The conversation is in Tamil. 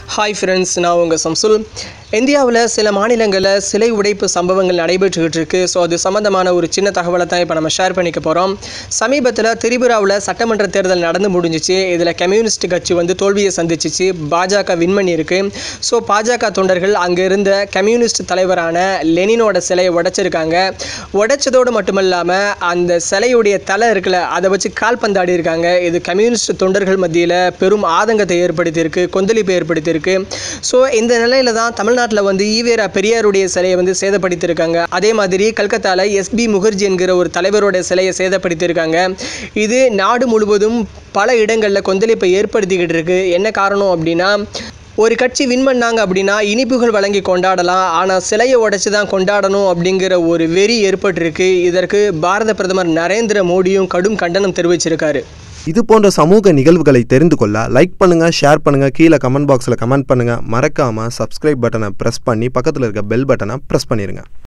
ஹாய் ஃப்ரெண்ட்ஸ், நான் உங்கள் சம்சுல். இந்தியாவில் சில மாநிலங்களில் சிலை உடைப்பு சம்பவங்கள் நடைபெற்றுக்கிட்டு இருக்குது. ஸோ அது சம்மந்தமான ஒரு சின்ன தகவலை தான் இப்போ நம்ம ஷேர் பண்ணிக்க போகிறோம். சமீபத்தில் திரிபுராவில் சட்டமன்ற தேர்தல் நடந்து முடிஞ்சிச்சு. இதில் கம்யூனிஸ்ட் கட்சி தோல்வியை சந்திச்சிச்சு. பாஜக வின் பண்ணியிருக்கு. ஸோ பாஜக தொண்டர்கள் அங்கே இருந்த கம்யூனிஸ்ட் தலைவரான லெனினோட சிலையை உடைச்சிருக்காங்க. உடைச்சதோடு மட்டுமில்லாமல் அந்த சிலையுடைய தலை இருக்குல்ல, அதை வச்சு கால்பந்தாடி இருக்காங்க. இது கம்யூனிஸ்ட் தொண்டர்கள் மத்தியில் பெரும் ஆதங்கத்தை ஏற்படுத்தியிருக்கு, கொந்தளிப்பை ஏற்படுத்தியிருக்கு. ஸோ இந்த நிலையில தான் தமிழ்நாட்டில் ஈவேரா பெரியாருடைய சிலையை சேதப்படுத்தியிருக்காங்க. அதே மாதிரி கல்கத்தாவில் எஸ்பி முகர்ஜி என்கிற ஒரு தலைவரோட சிலையை சேதப்படுத்தியிருக்காங்க. இது நாடு முழுவதும் பல இடங்களில் கொந்தளிப்பை ஏற்படுத்திக்கிட்டு இருக்கு. என்ன காரணம் அப்படின்னா, ஒரு கட்சி வின் பண்ணாங்க அப்படின்னா இனிப்புகள் வழங்கி கொண்டாடலாம், ஆனால் சிலையை உடைச்சு தான் கொண்டாடணும் அப்படிங்கிற ஒரு வெறி ஏற்பட்டிருக்கு. இதற்கு பாரத பிரதமர் நரேந்திர மோடியும் கடும் கண்டனம் தெரிவிச்சிருக்காரு. இது போன்ற சமூக நிகழ்வுகளை தெரிந்து கொள்ள லைக் பண்ணுங்க, ஷேர் பண்ணுங்க, கீழே கமெண்ட் பாக்ஸில் கமெண்ட் பண்ணுங்க. மறக்காம சப்ஸ்கிரைப் பட்டனை பிரஸ் பண்ணி பக்கத்தில் இருக்க பெல் பட்டனை பிரஸ் பண்ணிருங்க.